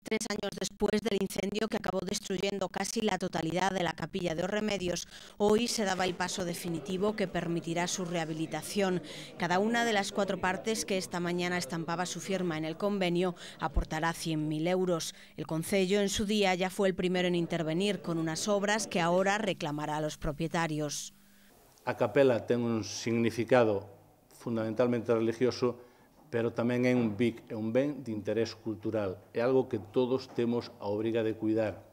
3 años después del incendio que acabó destruyendo casi la totalidad de la Capilla de los Remedios, hoy se daba el paso definitivo que permitirá su rehabilitación. Cada una de las 4 partes que esta mañana estampaba su firma en el convenio aportará 100.000 euros. El concello en su día ya fue el primero en intervenir con unas obras que ahora reclamará a los propietarios. A capela ten un significado fundamentalmente religioso, pero tamén é un ben de interés cultural. É algo que todos temos a obriga de cuidar.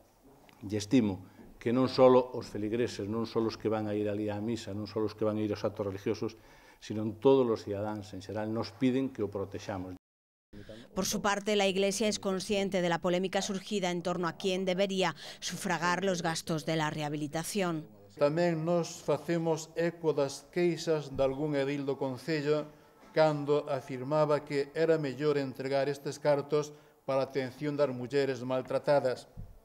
E estimo que non só os feligreses, non só os que van a ir ali á misa, non só os que van a ir aos actos religiosos, sino todos os cidadáns en xeral nos piden que o protexamos. Por su parte, la Iglesia es consciente de la polémica surgida en torno a quién debería sufragar los gastos de la rehabilitación. Tamén nos facemos eco das queixas de algún edil do Concello cando afirmaba que era mellor entregar estes cartos para a atención das mulleres maltratadas.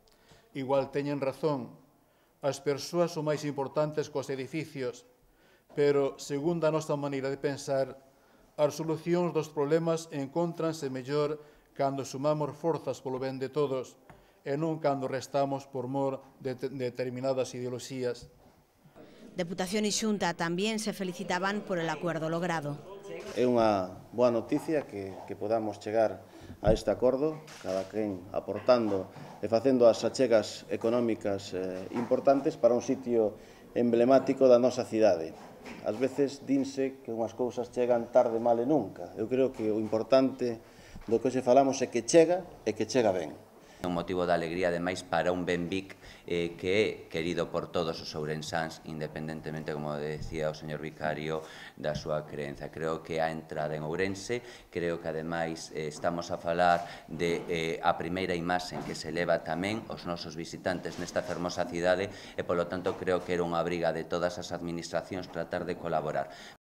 Igual teñen razón, as persoas son máis importantes cos edificios, pero, segundo a nosa maneira de pensar, as solucións dos problemas encóntranse mellor cando sumamos forzas polo ben de todos e non cando restamos por mor de determinadas ideoloxías. Deputación y Xunta también se felicitaban por el acuerdo logrado. É unha boa noticia que podamos chegar a este acordo, cada quen aportando e facendo as achegas económicas importantes para un sitio emblemático da nosa cidade. Ás veces dinse que unhas cousas chegan tarde, mal e nunca. Eu creo que o importante do que hoxe falamos é que chega e que chega ben. Un motivo de alegría, ademais, para un Benvic que é querido por todos os ourensáns, independentemente, como decía o señor vicario, da súa creencia. Creo que a entrada en Ourense, creo que, ademais, estamos a falar de a primeira imaxe que se leva tamén os nosos visitantes nesta fermosa cidade e, polo tanto, creo que era unha obriga de todas as administracións tratar de colaborar.